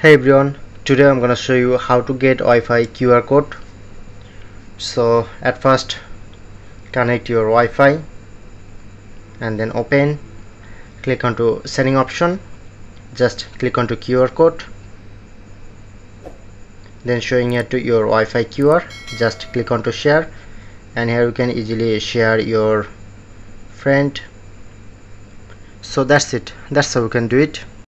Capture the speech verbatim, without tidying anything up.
Hey everyone, today I'm gonna show you how to get Wi-Fi Q R code. So at first connect your Wi-Fi and then open, click onto setting option, just click onto Q R code, then showing it to your Wi-Fi Q R, just click onto share, and here you can easily share your friend. So that's it, that's how you can do it.